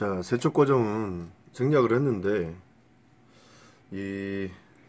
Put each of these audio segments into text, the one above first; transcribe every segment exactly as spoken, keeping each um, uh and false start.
자, 세척 과정은 생략을 했는데 이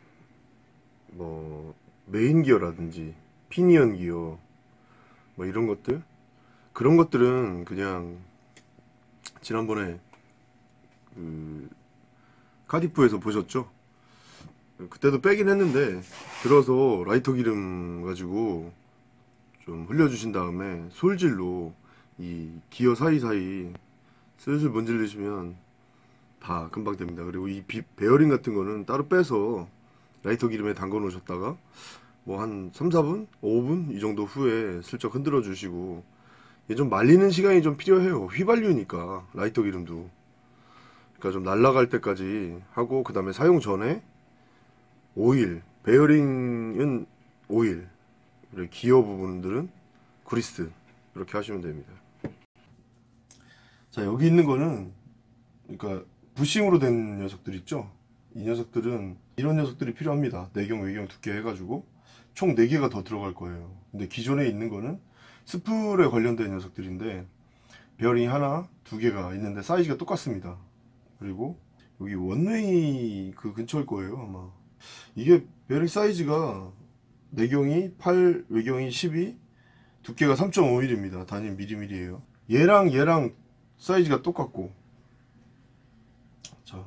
뭐 메인 기어라든지 피니언 기어 뭐 이런 것들 그런 것들은 그냥 지난번에 그 카디프에서 보셨죠? 그때도 빼긴 했는데 들어서 라이터 기름 가지고 좀 흘려주신 다음에 솔질로 이 기어 사이사이 슬슬 문질르시면 다 금방 됩니다. 그리고 이 비, 베어링 같은 거는 따로 빼서 라이터 기름에 담궈 놓으셨다가 뭐 한 삼, 사 분? 오 분? 이 정도 후에 슬쩍 흔들어 주시고 이게 좀 말리는 시간이 좀 필요해요. 휘발유니까 라이터 기름도. 그러니까 좀 날아갈 때까지 하고 그 다음에 사용 전에 오일, 베어링은 오일, 그리고 기어 부분들은 그리스 이렇게 하시면 됩니다. 자, 여기 있는 거는 그러니까 부싱으로 된 녀석들 있죠? 이 녀석들은 이런 녀석들이 필요합니다. 내경, 외경 두께 해가지고 총 네 개가 더 들어갈 거예요. 근데 기존에 있는 거는 스풀에 관련된 녀석들인데 베어링이 하나, 두 개가 있는데 사이즈가 똑같습니다. 그리고 여기 원웨이 그 근처일 거예요 아마. 이게 베어링 사이즈가 내경이 팔, 외경이 십이, 두께가 삼 점 오 밀리미터입니다. 단위 밀리미터예요. 얘랑 얘랑 사이즈가 똑같고, 자,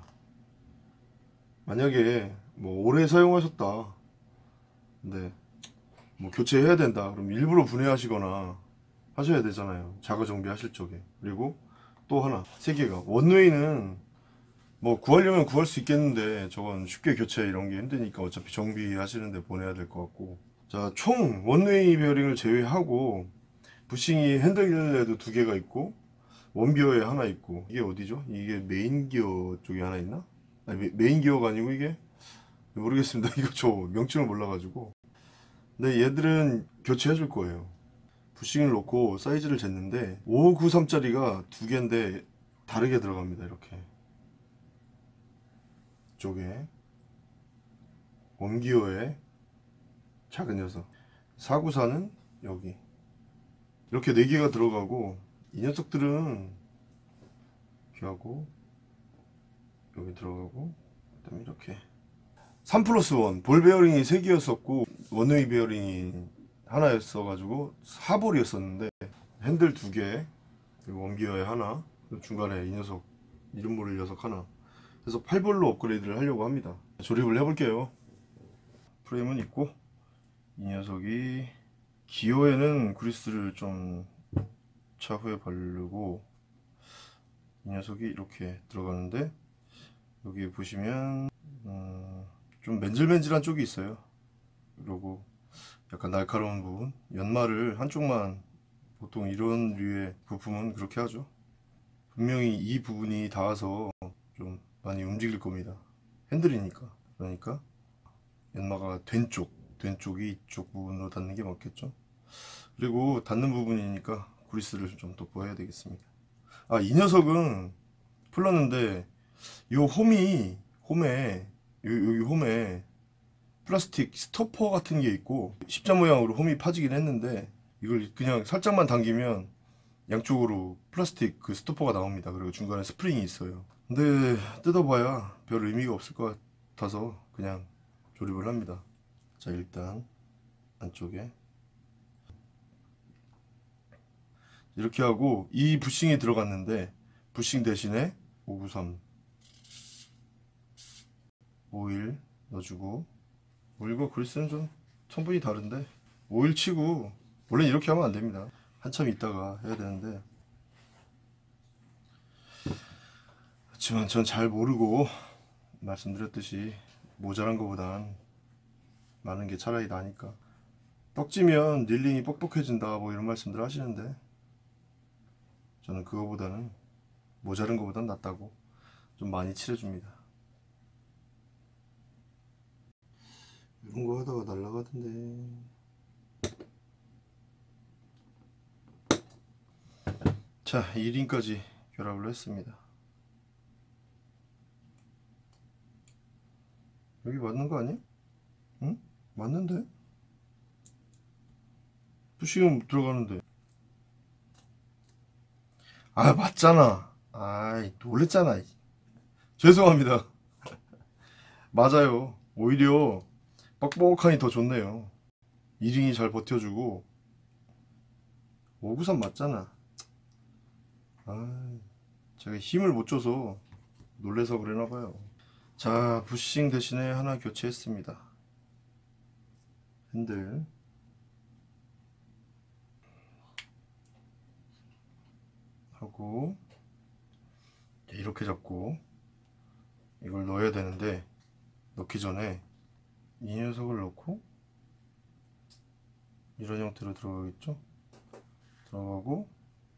만약에 뭐 오래 사용하셨다 근데 뭐 교체해야 된다 그럼 일부러 분해하시거나 하셔야 되잖아요, 자가 정비하실 적에. 그리고 또 하나, 세 개가 원웨이는 뭐 구하려면 구할 수 있겠는데 저건 쉽게 교체 이런 게 힘드니까 어차피 정비하시는데 보내야 될 것 같고. 자, 총 원웨이 베어링을 제외하고 부싱이 핸들에도 두 개가 있고 원기어에 하나 있고, 이게 어디죠? 이게 메인 기어 쪽에 하나 있나? 아니, 메, 메인 기어가 아니고 이게 모르겠습니다. 이거 저 명칭을 몰라가지고. 근데 얘들은 교체해 줄 거예요. 부싱을 놓고 사이즈를 쟀는데 오백구십삼 짜리가 두 개인데 다르게 들어갑니다. 이렇게 쪽에 원기어에 작은 녀석, 사백구십사는 여기 이렇게 네 개가 들어가고, 이 녀석들은 이렇게 하고 여기 들어가고 그다음에 이렇게 삼 플러스 일 볼 베어링이 세 개였었고 원웨이 베어링이 하나였어 가지고 사 볼이었었는데 핸들 두 개, 그리고 원기어에 하나, 그리고 중간에 이 녀석 이름 모를 녀석 하나, 그래서 팔 볼로 업그레이드를 하려고 합니다. 조립을 해볼게요. 프레임은 있고, 이 녀석이 기어에는 그리스를 좀 차후에 바르고, 이 녀석이 이렇게 들어가는데 여기 보시면 음, 좀 맨질맨질한 쪽이 있어요. 그리고 약간 날카로운 부분, 연마를 한쪽만, 보통 이런 류의 부품은 그렇게 하죠. 분명히 이 부분이 닿아서 좀 많이 움직일 겁니다. 핸들이니까. 그러니까 연마가 된 쪽, 된 쪽이 이쪽 부분으로 닿는 게 맞겠죠. 그리고 닿는 부분이니까 그리스를 좀 덮어야 되겠습니다. 아, 이 녀석은 풀렀는데 요 홈이, 홈에 요, 여기 홈에 플라스틱 스토퍼 같은 게 있고 십자 모양으로 홈이 파지긴 했는데 이걸 그냥 살짝만 당기면 양쪽으로 플라스틱 그 스토퍼가 나옵니다. 그리고 중간에 스프링이 있어요. 근데 뜯어봐야 별 의미가 없을 것 같아서 그냥 조립을 합니다. 자, 일단 안쪽에 이렇게 하고, 이 부싱이 들어갔는데 부싱 대신에 오백구십삼 오일 넣어주고, 오일과 그리스는 좀 성분이 다른데 오일 치고, 원래 이렇게 하면 안됩니다. 한참 있다가 해야 되는데, 그렇지만 전 잘 모르고 말씀드렸듯이 모자란 것보단 많은 게 차라리 나니까. 떡지면 닐링이 뻑뻑해진다 뭐 이런 말씀들 하시는데 저는 그거보다는 모자른 것보단 낫다고 좀 많이 칠해줍니다. 이런 거 하다가 날라가던데. 자, 이 링까지 결합을 했습니다. 여기 맞는 거 아니야? 응? 맞는데? 부싱은 들어가는데. 아, 맞잖아. 아이, 놀랬잖아. 죄송합니다. 맞아요. 오히려 뻑뻑하니 더 좋네요. 이링이 잘 버텨주고. 오구삼 맞잖아. 아, 제가 힘을 못 줘서 놀래서 그러나봐요. 자, 부싱 대신에 하나 교체했습니다. 핸들 하고 이렇게 잡고 이걸 넣어야 되는데, 넣기 전에 이 녀석을 넣고 이런 형태로 들어가겠죠? 들어가고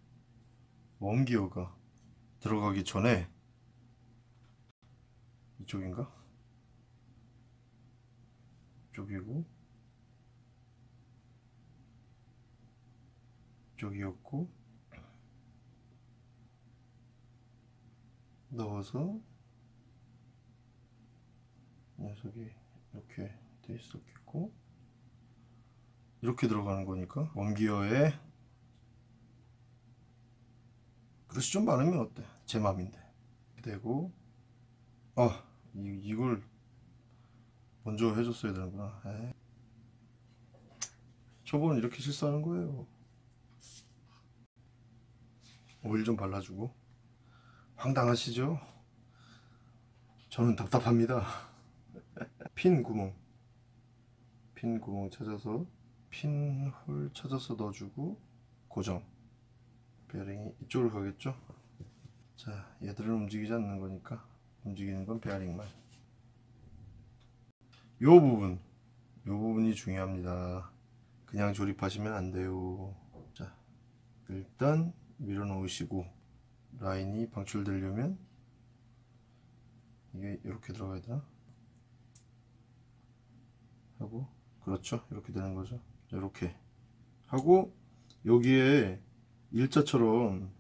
웜기어가 들어가기 전에 이쪽인가? 이쪽이고 이쪽이었고, 넣어서 녀석이 이렇게 돼 있었겠고, 이렇게 들어가는 거니까 웜기어에 그릇이 좀 많으면 어때? 제 맘인데. 되고, 아, 이, 이걸 먼저 해줬어야 되는구나. 에이. 초보는 이렇게 실수하는 거예요. 오일 좀 발라주고. 황당하시죠? 저는 답답합니다. 핀 구멍 핀 구멍 찾아서 핀홀 찾아서 넣어주고 고정. 베어링이 이쪽으로 가겠죠? 자, 얘들은 움직이지 않는 거니까 움직이는 건 베어링만. 요 부분 요 부분이 중요합니다. 그냥 조립하시면 안 돼요. 자, 일단 밀어 놓으시고, 라인이 방출되려면 이게 이렇게 들어가야 되나? 하고, 그렇죠, 이렇게 되는 거죠. 자, 이렇게 하고, 여기에 일자처럼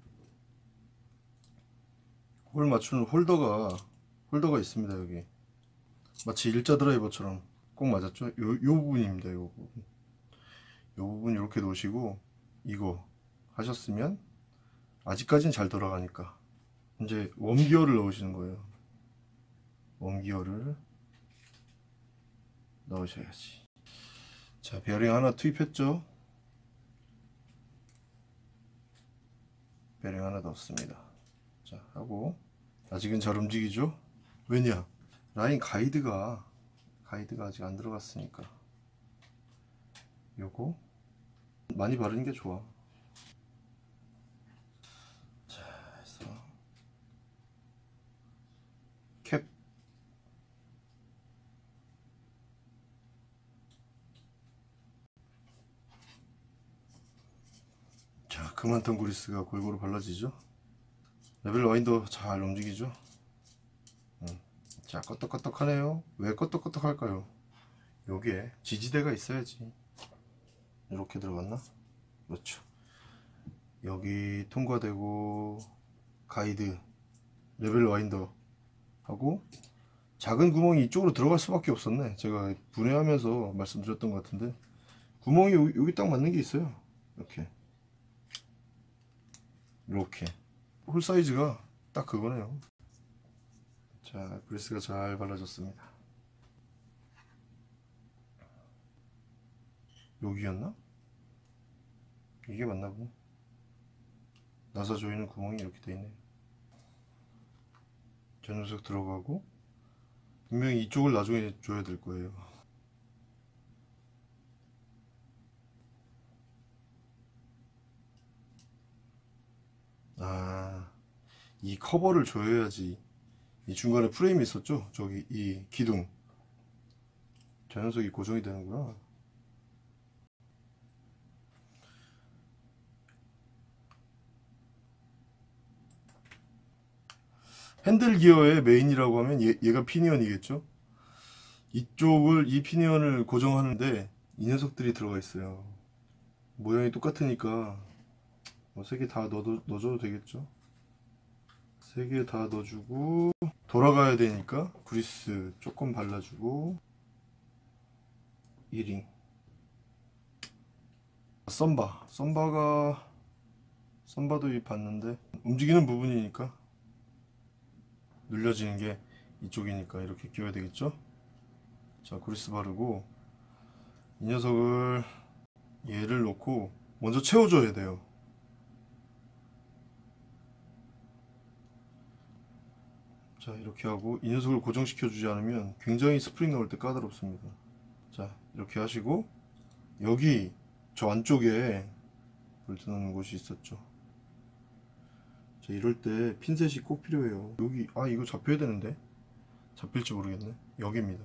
홀 맞추는 홀더가 홀더가 있습니다. 여기 마치 일자 드라이버처럼 꼭 맞았죠. 요, 요 부분입니다. 요 부분 요 부분 이렇게 놓으시고, 이거 하셨으면 아직까지는 잘 돌아가니까 이제 웜기어를 넣으시는 거예요. 웜기어를 넣으셔야지. 자, 베어링 하나 투입했죠. 베어링 하나 넣었습니다. 자, 하고 아직은 잘 움직이죠. 왜냐? 라인 가이드가 가이드가 아직 안 들어갔으니까 요거 많이 바르는 게 좋아. 자, 해서 캡. 자, 그만턴 그리스가 골고루 발라지죠. 레벨 와인더 잘 움직이죠. 음. 자, 껐덕껐덕하네요. 왜 껐덕껐덕할까요? 요게 지지대가 있어야지. 이렇게 들어갔나? 그렇죠. 여기 통과되고, 가이드, 레벨 와인더 하고, 작은 구멍이 이쪽으로 들어갈 수밖에 없었네. 제가 분해하면서 말씀드렸던 것 같은데, 구멍이 여기, 여기 딱 맞는 게 있어요. 이렇게 이렇게 홀 사이즈가 딱 그거네요. 자, 그리스가 잘 발라졌습니다. 여기였나? 이게 맞나 보네. 나사 조이는 구멍이 이렇게 돼 있네. 저 녀석 들어가고, 분명히 이쪽을 나중에 줘야 될 거예요. 아, 이 커버를 줘야지. 이 중간에 프레임이 있었죠? 저기 이 기둥, 저 녀석이 고정이 되는구나. 핸들 기어의 메인이라고 하면 얘, 얘가 피니언이겠죠? 이쪽을, 이 피니언을 고정하는데 이 녀석들이 들어가 있어요. 모양이 똑같으니까 뭐 세 개 다 넣어도, 넣어줘도 되겠죠? 세 개 다 넣어주고, 돌아가야 되니까 그리스 조금 발라주고, 이링. 썸바 썸바가 썸바도 이 봤는데 움직이는 부분이니까 눌려지는 게 이쪽이니까 이렇게 끼워야 되겠죠. 자, 그리스 바르고 이 녀석을 얘를 놓고 먼저 채워줘야 돼요. 자, 이렇게 하고 이 녀석을 고정시켜 주지 않으면 굉장히 스프링 넣을 때 까다롭습니다. 자, 이렇게 하시고 여기 저 안쪽에 볼트 넣는 곳이 있었죠. 자, 이럴 때 핀셋이 꼭 필요해요. 여기, 아 이거 잡혀야 되는데 잡힐지 모르겠네. 여기입니다.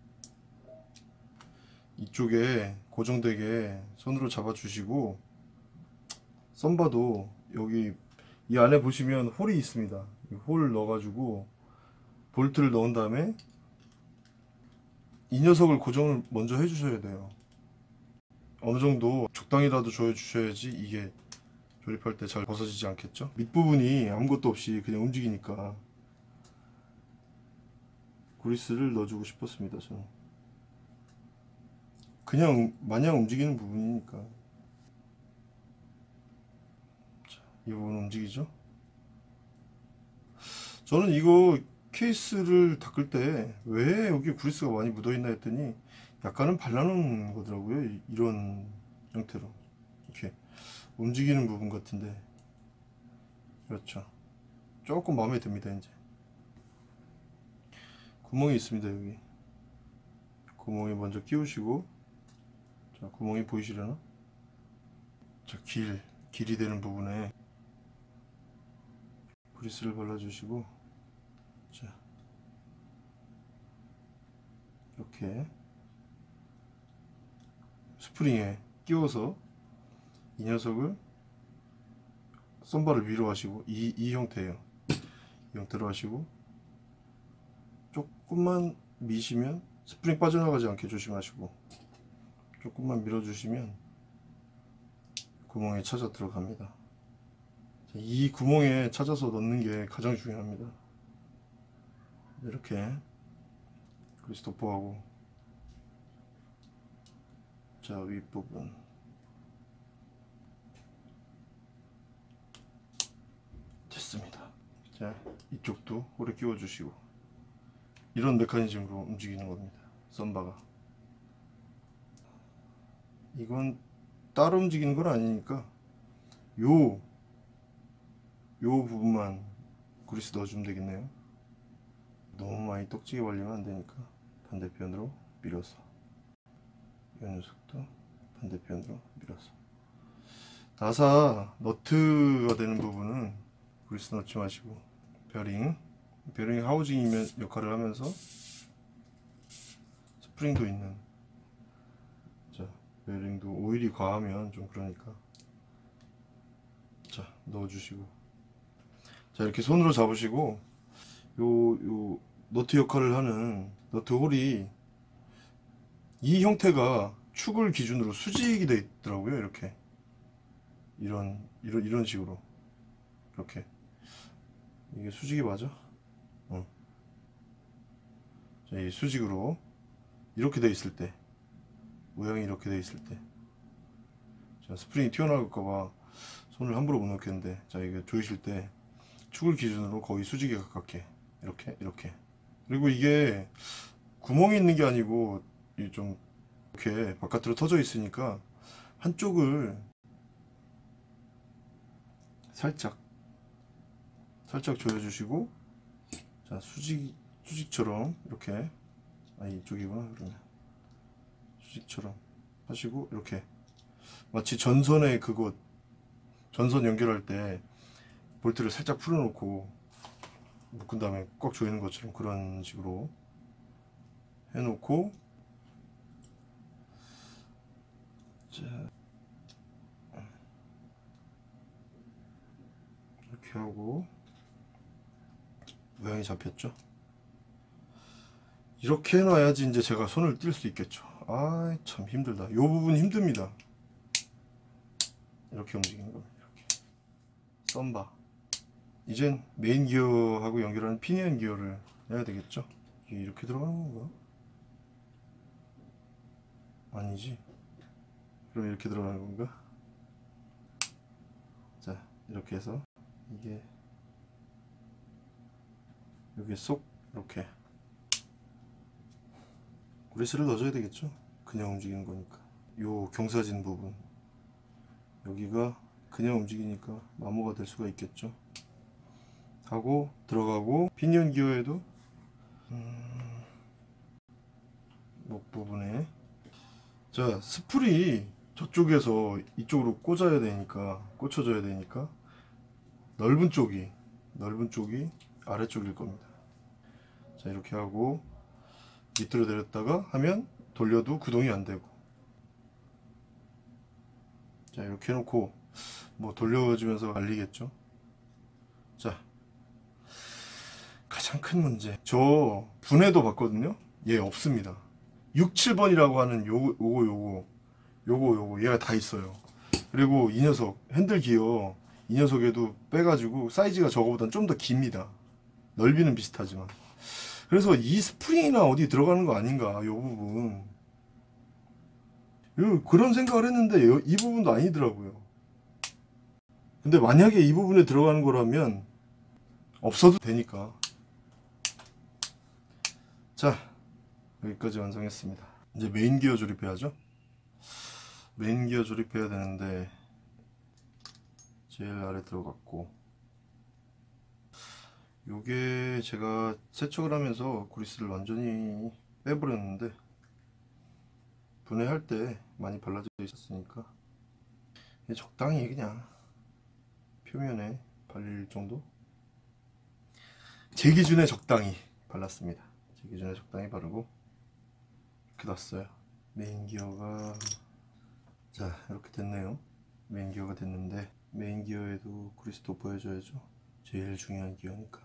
이쪽에 고정되게 손으로 잡아 주시고, 썸바도 여기 이 안에 보시면 홀이 있습니다. 이 홀을 넣어 가지고 볼트를 넣은 다음에 이 녀석을 고정을 먼저 해 주셔야 돼요. 어느 정도 적당히라도 조여 주셔야지 이게 조립할 때 잘 벗어지지 않겠죠. 밑부분이 아무것도 없이 그냥 움직이니까 그리스를 넣어주고 싶었습니다. 저는 그냥 마냥 움직이는 부분이니까. 자, 이 부분 움직이죠. 저는 이거 케이스를 닦을 때 왜 여기 그리스가 많이 묻어있나 했더니 약간은 발라놓은 거더라고요. 이- 이런 형태로 이렇게 움직이는 부분 같은데, 그렇죠. 조금 마음에 듭니다. 이제 구멍이 있습니다. 여기 구멍에 먼저 끼우시고, 자, 구멍이 보이시려나? 자, 길 길이 되는 부분에 그리스를 발라주시고, 자, 이렇게 스프링에 끼워서 이 녀석을 썸바를 위로 하시고, 이, 이 형태예요. 이 형태로 하시고 조금만 미시면 스프링 빠져나가지 않게 조심하시고, 조금만 밀어주시면 구멍에 찾아 들어갑니다. 이 구멍에 찾아서 넣는 게 가장 중요합니다. 이렇게 그리스 도포하고, 자, 윗부분 됐습니다. 자, 이쪽도 홀에 끼워 주시고, 이런 메커니즘으로 움직이는 겁니다. 썸바가 이건 따로 움직이는 건 아니니까 요, 요 부분만 그리스 넣어주면 되겠네요. 너무 많이 떡지게 발리면 안 되니까 반대편으로 밀어서, 이 녀석도 반대편으로 밀어서. 나사 너트가 되는 부분은 그리스 넣지 마시고, 베어링 베어링 하우징 역할을 하면서 스프링도 있는, 자, 베어링도 오일이 과하면 좀 그러니까, 자, 넣어주시고, 자, 이렇게 손으로 잡으시고, 요, 요 너트 역할을 하는 너트 홀이 이 형태가 축을 기준으로 수직이 되어 있더라고요. 이렇게 이런 이런 이런 식으로, 이렇게. 이게 수직이 맞아? 어. 자, 이 수직으로 이렇게 돼 있을 때, 모양이 이렇게 돼 있을 때, 자, 스프링이 튀어나올까봐 손을 함부로 못 넣겠는데, 자, 이게 조이실 때 축을 기준으로 거의 수직에 가깝게 이렇게 이렇게. 그리고 이게 구멍이 있는 게 아니고 좀 이렇게 바깥으로 터져 있으니까 한쪽을 살짝 살짝 조여주시고, 자, 수직 수직처럼 이렇게, 아, 이쪽이구나. 그러면 수직처럼 하시고, 이렇게 마치 전선에 그거 전선 연결할 때 볼트를 살짝 풀어놓고 묶은 다음에 꽉 조이는 것처럼 그런 식으로 해놓고, 자, 이렇게 하고 모양이 잡혔죠. 이렇게 해놔야지 이제 제가 손을 뗄 수 있겠죠. 아, 참 힘들다. 이 부분 힘듭니다. 이렇게 움직이는 겁니다. 이렇게 썸바. 이젠 메인 기어하고 연결하는 피니언 기어를 해야 되겠죠. 이게 이렇게 들어가는 건가? 아니지. 그럼 이렇게 들어가는 건가? 자, 이렇게 해서 이게 여기 쏙 이렇게 그리스를 넣어줘야 되겠죠. 그냥 움직이는 거니까. 요 경사진 부분 여기가 그냥 움직이니까 마모가 될 수가 있겠죠. 하고 들어가고 피니언 기어에도 음, 목 부분에 자 스풀이 저쪽에서 이쪽으로 꽂아야 되니까 꽂혀져야 되니까 넓은 쪽이 넓은 쪽이 아래쪽일 겁니다. 자 이렇게 하고 밑으로 내렸다가 하면 돌려도 구동이 안 되고 자 이렇게 해놓고 뭐 돌려주면서 알리겠죠. 자 가장 큰 문제 저 분해도 봤거든요. 얘 없습니다. 육, 칠 번이라고 하는 요거 요거 요거 요거 요거 얘가 다 있어요. 그리고 이 녀석 핸들 기어 이 녀석에도 빼가지고 사이즈가 저거보단 좀 더 깁니다. 넓이는 비슷하지만 그래서 이 스프링이나 어디 들어가는 거 아닌가 요 부분 요, 그런 생각을 했는데 요, 이 부분도 아니더라고요. 근데 만약에 이 부분에 들어가는 거라면 없어도 되니까. 자 여기까지 완성했습니다. 이제 메인 기어 조립해야죠. 메인 기어 조립해야 되는데 제일 아래 들어갔고 요게 제가 세척을 하면서 그리스를 완전히 빼버렸는데 분해할 때 많이 발라져 있었으니까 적당히 그냥 표면에 발릴 정도 제 기준에 적당히 발랐습니다. 제 기준에 적당히 바르고 이렇게 놨어요. 메인 기어가 자 이렇게 됐네요. 메인 기어가 됐는데 메인 기어에도 그리스 돋보여줘야죠. 제일 중요한 기어니까.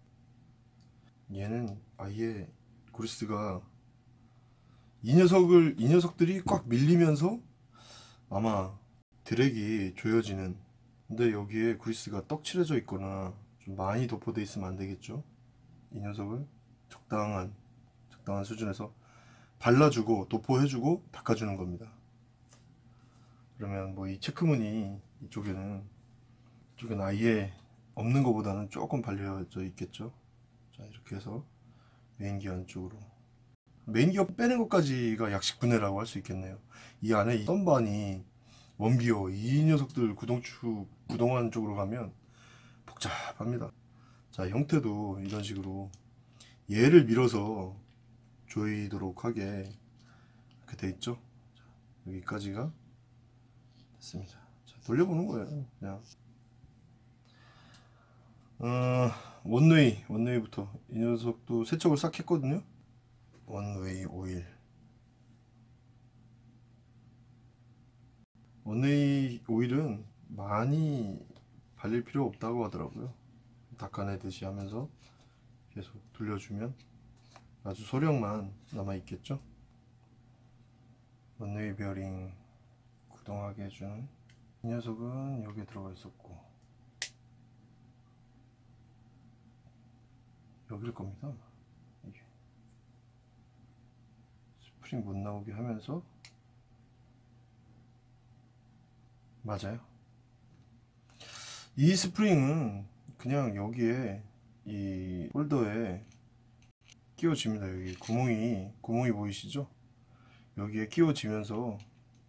얘는 아예 그리스가 이 녀석을 이 녀석들이 꽉 밀리면서 아마 드랙이 조여지는 근데 여기에 그리스가 떡칠해져 있거나 좀 많이 도포되어 있으면 안 되겠죠. 이 녀석을 적당한 적당한 수준에서 발라주고 도포해주고 닦아주는 겁니다. 그러면 뭐 이 체크무늬 이쪽에는 이쪽은 아예 없는 것보다는 조금 발려져 있겠죠. 자 이렇게 해서 메인 기어 안쪽으로 메인 기어 빼는 것까지가 약식 분해라고 할 수 있겠네요. 이 안에 이 썬반이 원기어 이 녀석들 구동축 구동안 쪽으로 가면 복잡합니다. 자 형태도 이런 식으로 얘를 밀어서 조이도록 하게 이렇게 돼 있죠. 자, 여기까지가 됐습니다. 자, 돌려보는 거예요. 그냥 어, 원웨이 원웨이부터 이 녀석도 세척을 싹 했거든요. 원웨이 오일 원웨이 오일은 많이 발릴 필요 없다고 하더라고요. 닦아내듯이 하면서 계속 돌려주면 아주 소량만 남아 있겠죠. 원웨이 베어링 구동하게 해주는 이 녀석은 여기에 들어가 있었고 여기일 겁니다. 이게 스프링 못 나오게 하면서 맞아요. 이 스프링은 그냥 여기에 이 홀더에 끼워집니다. 여기 구멍이 구멍이 보이시죠? 여기에 끼워지면서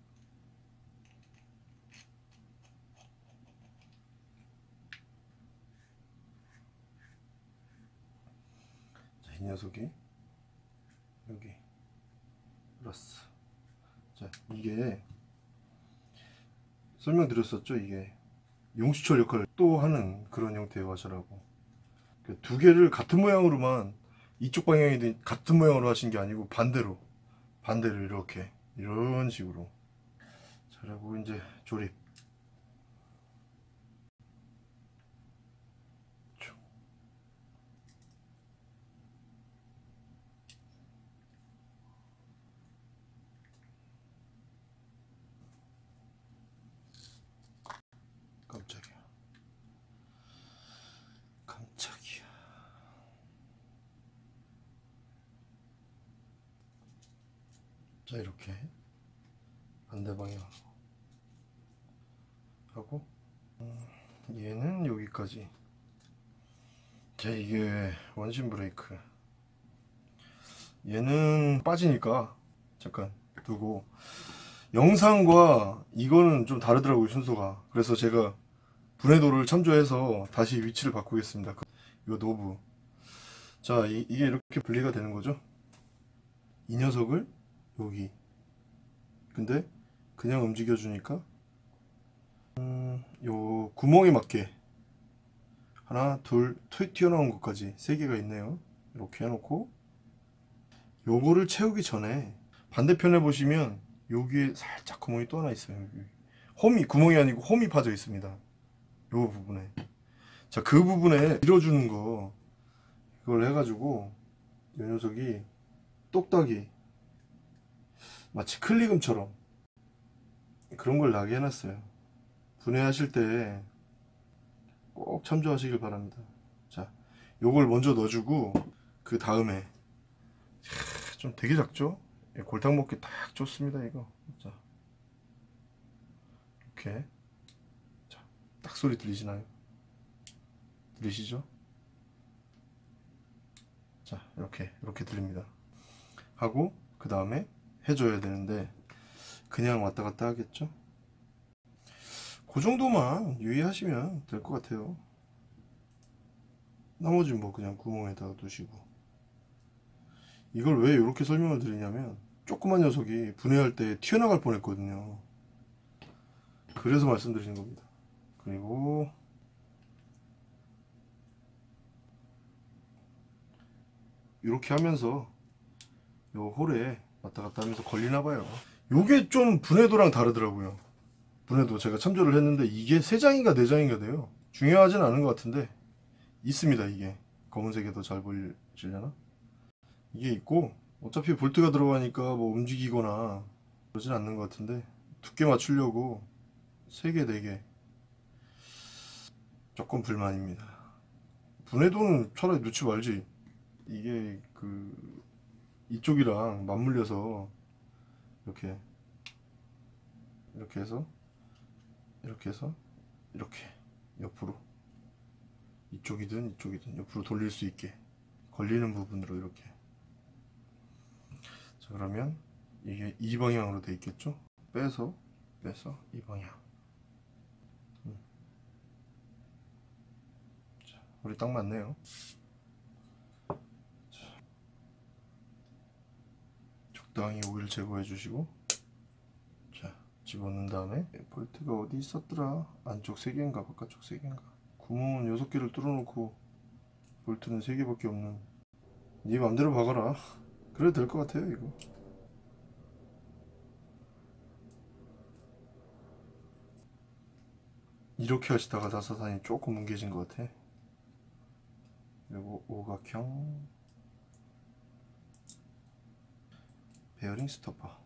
자, 이 녀석이 여기 플러스 자 이게 설명드렸었죠. 이게 용수철 역할을 또 하는 그런 형태의 와셔라고. 두 개를 같은 모양으로만 이쪽 방향이 같은 모양으로 하신 게 아니고 반대로 반대로 이렇게 이런 식으로 잘하고 이제 조립 깜짝이야 깜짝이야 자 이렇게 반대 방향 하고 음, 얘는 여기까지 자, 이게 원심 브레이크. 얘는 빠지니까 잠깐 두고, 영상과 이거는 좀 다르더라고요, 순서가. 그래서 제가 분해도를 참조해서 다시 위치를 바꾸겠습니다. 이 노브. 자, 이, 이게 이렇게 분리가 되는 거죠. 이 녀석을 여기. 근데 그냥 움직여 주니까 음, 요 구멍에 맞게 하나, 둘, 튀어나온 것까지 세 개가 있네요. 이렇게 해놓고 요거를 채우기 전에 반대편에 보시면 여기에 살짝 구멍이 또 하나 있어요. 여기. 홈이, 구멍이 아니고 홈이 파져 있습니다. 요 부분에. 자, 그 부분에 밀어주는 거, 이걸 해가지고 이 녀석이 똑딱이 마치 클리금처럼 그런 걸 나게 해놨어요. 분해하실 때 꼭 참조하시길 바랍니다. 자, 요걸 먼저 넣어주고, 그 다음에 좀 되게 작죠? 골탕 먹기 딱 좋습니다, 이거. 자, 이렇게. 자, 딱 소리 들리시나요? 들리시죠? 자, 이렇게 이렇게 들립니다. 하고 그 다음에 해줘야 되는데 그냥 왔다 갔다 하겠죠? 그 정도만 유의하시면 될 것 같아요. 나머지는 뭐 그냥 구멍에다가 두시고. 이걸 왜 이렇게 설명을 드리냐면, 조그만 녀석이 분해할 때 튀어나갈 뻔했거든요. 그래서 말씀드리는 겁니다. 그리고 이렇게 하면서 요 홀에 왔다 갔다 하면서 걸리나 봐요. 요게 좀 분해도랑 다르더라고요. 분해도 제가 참조를 했는데 이게 세 장인가 네 장인가 돼요. 중요하진 않은 것 같은데 있습니다. 이게 검은색에 더 잘 보이려나? 이게 있고, 어차피 볼트가 들어가니까 뭐 움직이거나 그러진 않는 것 같은데, 두께 맞추려고 세 개, 네 개 조금 불만입니다. 분해도는 차라리 넣지 말지. 이게 그 이쪽이랑 맞물려서 이렇게 이렇게 해서 이렇게 해서 이렇게 옆으로, 이쪽이든 이쪽이든 옆으로 돌릴 수 있게 걸리는 부분으로 이렇게. 자, 그러면 이게 이 방향으로 돼 있겠죠? 빼서 빼서 이 방향. 음. 자, 우리 딱 맞네요. 자, 적당히 오일 제거해 주시고, 자, 집어넣은 다음에 볼트가 어디 있었더라? 안쪽 세 개인가 바깥쪽 세 개인가? 구멍은 여섯 개를 뚫어놓고 볼트는 세 개밖에 없는. 네 맘대로 박아라. 그래도 될 것 같아요, 이거. 이렇게 하시다가 나사산이 조금 뭉개진 것 같아. 그리고 오각형 베어링 스토퍼.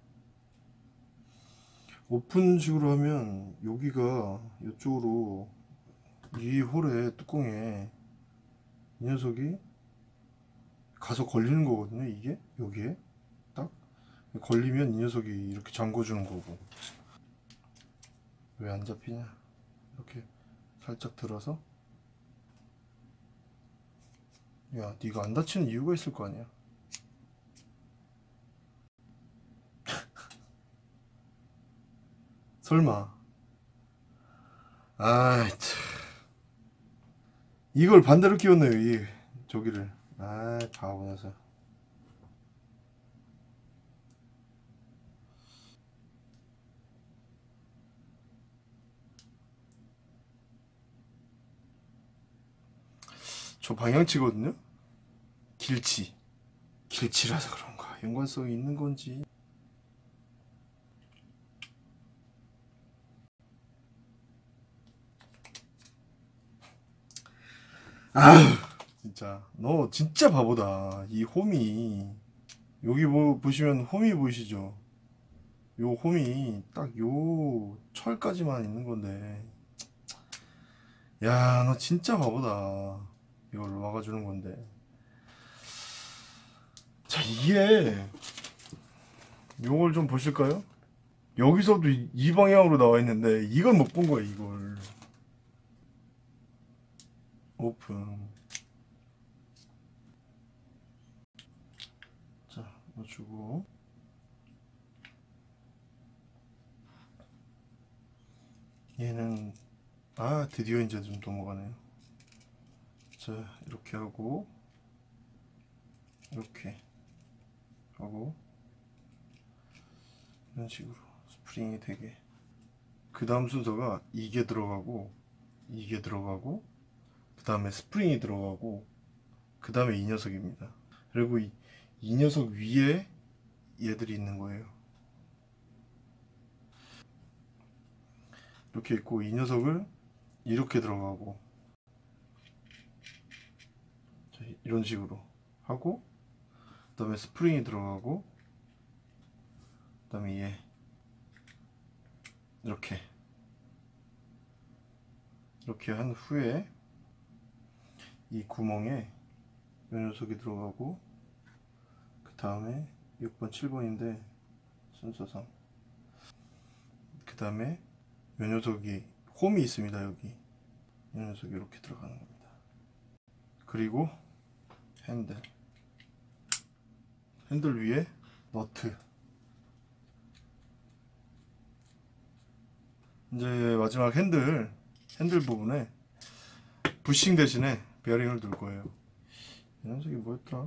오픈식으로 하면 여기가 이쪽으로, 이 홀에 뚜껑에 이 녀석이 가서 걸리는 거거든요. 이게 여기에 딱 걸리면 이 녀석이 이렇게 잠궈주는 거고. 왜 안 잡히냐? 이렇게 살짝 들어서. 야, 네가 안 다치는 이유가 있을 거 아니야. 설마. 아이 참, 이걸 반대로 끼웠네요, 이 저기를. 아이 바보 녀석. 저 방향치거든요. 길치 길치라서 그런가 연관성이 있는 건지. 아휴, 진짜 너 진짜 바보다. 이 홈이, 여기 뭐 보시면 홈이 보이시죠? 요 홈이 딱 요 철까지만 있는 건데, 야 너 진짜 바보다. 이걸 막아주는 건데. 자, 이게 요걸 좀 보실까요? 여기서도 이, 이 방향으로 나와 있는데 이걸 못 본 거야. 이걸 오픈. 넣어주고, 얘는 아 드디어 이제 좀 넘어가네요. 자, 이렇게 하고 이렇게 하고 이런 식으로 스프링이 되게, 그 다음 순서가 이게 들어가고 이게 들어가고 그 다음에 스프링이 들어가고 그 다음에 이 녀석입니다. 그리고 이, 이 녀석 위에 얘들이 있는 거예요. 이렇게 있고 이 녀석을 이렇게 들어가고, 자, 이런 식으로 하고 그 다음에 스프링이 들어가고 그 다음에 얘 이렇게 이렇게 한 후에 이 구멍에 이 녀석이 들어가고 그 다음에 육 번, 칠 번인데 순서상 그 다음에 이 녀석이 홈이 있습니다. 여기 이 녀석이 이렇게 들어가는 겁니다. 그리고 핸들 핸들 위에 너트. 이제 마지막 핸들 핸들 부분에 부싱 대신에 베어링을 둘 거예요. 이 녀석이 뭐였더라?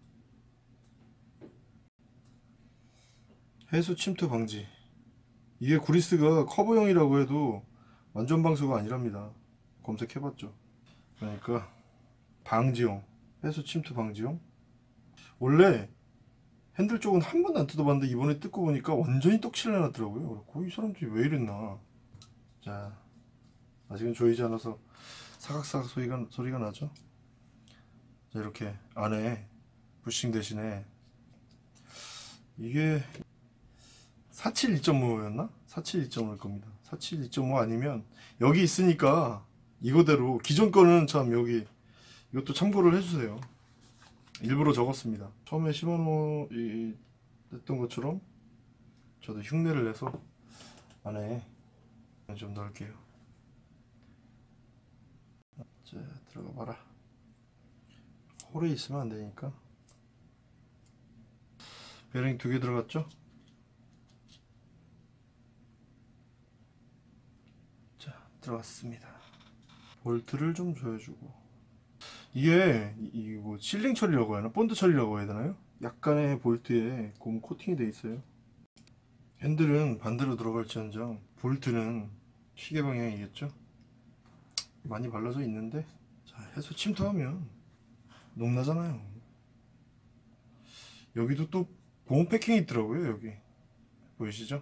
해수 침투 방지. 이게 구리스가 커버형이라고 해도 완전 방수가 아니랍니다. 검색해봤죠. 그러니까 방지용, 해수 침투 방지용. 원래 핸들 쪽은 한 번도 안 뜯어봤는데 이번에 뜯고 보니까 완전히 떡칠을 해놨더라고요. 그래서 이 사람들이 왜 이랬나. 자, 아직은 조이지 않아서 사각사각 소리가, 소리가 나죠. 자, 이렇게 안에 부싱 대신에 이게 사칠 이 점 오였나? 사칠 이 점 오일 겁니다. 사칠 이 점 오 아니면 여기 있으니까 이거대로, 기존 거는 참 여기 이것도 참고를 해주세요. 일부러 적었습니다. 처음에 시마노 이 했던 것처럼 저도 흉내를 내서 안에 좀 넣을게요. 자, 들어가 봐라. 홀에 있으면 안 되니까. 베어링 두 개 들어갔죠? 자, 들어갔습니다. 볼트를 좀 조여주고, 이게 이 뭐 실링 처리라고 해야 하나? 본드 처리라고 해야 되나요? 약간의 볼트에 고무 코팅이 돼 있어요. 핸들은 반대로 들어갈지언정 볼트는 시계 방향이겠죠? 많이 발라져 있는데, 자, 해서 침투하면 녹나잖아요. 여기도 또 보온 패킹이 있더라고요. 여기 보이시죠?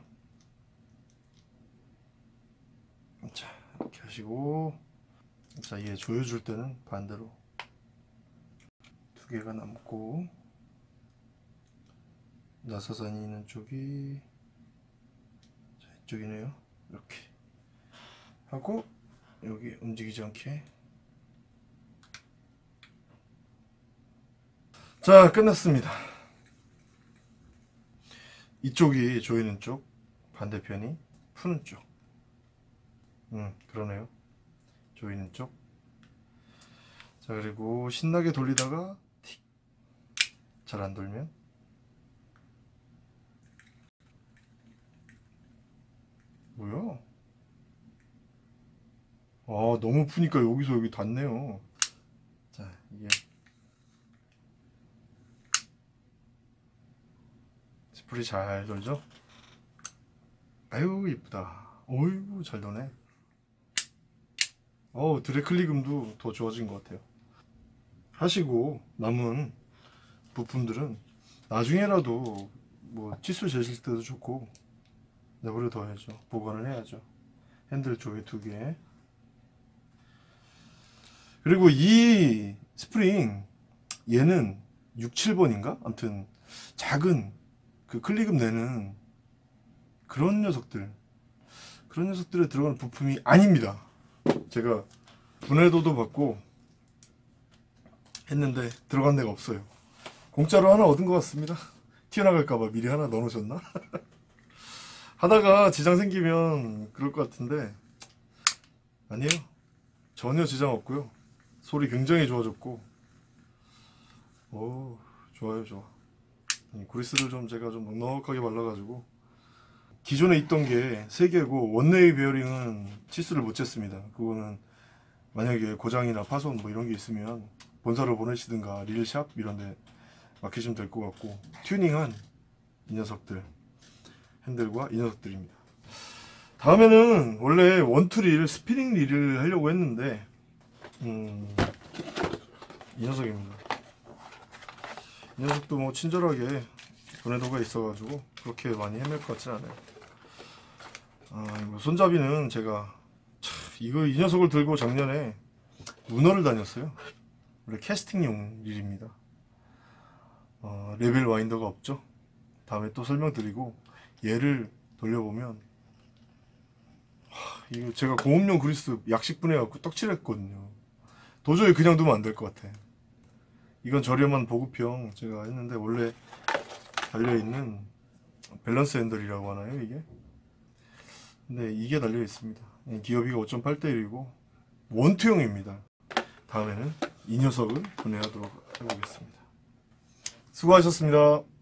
자, 이렇게 하시고, 자, 얘 조여줄 때는 반대로 두 개가 남고, 나사산이 있는 쪽이, 자, 이쪽이네요. 이렇게 하고 여기 움직이지 않게. 자, 끝났습니다. 이쪽이 조이는 쪽, 반대편이 푸는 쪽. 음, 그러네요. 조이는 쪽. 자, 그리고 신나게 돌리다가 틱, 잘 안 돌면 뭐야? 아, 너무 푸니까 여기서 여기 닿네요. 자, 이게 스프리 잘 돌죠? 아유, 이쁘다. 어이구, 잘 도네. 어우, 드래클리금도 더 좋아진 것 같아요. 하시고 남은 부품들은 나중에라도 뭐 치수 재실 때도 좋고 내버려 둬야죠. 보관을 해야죠. 핸들 쪽에 두 개. 그리고 이 스프링, 얘는 육, 칠 번인가? 아무튼 작은 그 클리금 내는 그런 녀석들, 그런 녀석들에 들어가는 부품이 아닙니다. 제가 분해도도 받고 했는데 들어간 데가 없어요. 공짜로 하나 얻은 것 같습니다. 튀어나갈까봐 미리 하나 넣어놓으셨나? 하다가 지장 생기면 그럴 것 같은데 아니에요. 전혀 지장 없고요. 소리 굉장히 좋아졌고, 오, 좋아요, 좋아. 이 그리스를 좀 제가 좀 넉넉하게 발라가지고, 기존에 있던 게 세 개고 원웨이 베어링은 치수를 못 쟀습니다. 그거는 만약에 고장이나 파손 뭐 이런 게 있으면 본사로 보내시든가 릴샵 이런 데 맡기시면 될 것 같고, 튜닝한 이 녀석들, 핸들과 이 녀석들입니다. 다음에는 원래 원투릴, 스피닝 릴을 하려고 했는데 음, 이 녀석입니다. 이 녀석도 뭐 친절하게 도네도가 있어가지고 그렇게 많이 헤맬 것 같진 않아요. 아, 이거 손잡이는 제가 참, 이거 이 녀석을 들고 작년에 문어를 다녔어요. 원래 캐스팅용 릴입니다. 어, 레벨 와인더가 없죠. 다음에 또 설명드리고, 얘를 돌려보면 하, 이거 제가 공업용 그리스 약식분해갖고 떡칠했거든요. 도저히 그냥 두면 안 될 것 같아. 이건 저렴한 보급형 제가 했는데, 원래 달려있는 밸런스 핸들이라고 하나요 이게? 근데 이게 달려있습니다. 기어비가 오 점 팔 대 일이고 원투형입니다. 다음에는 이 녀석을 분해하도록 해보겠습니다. 수고하셨습니다.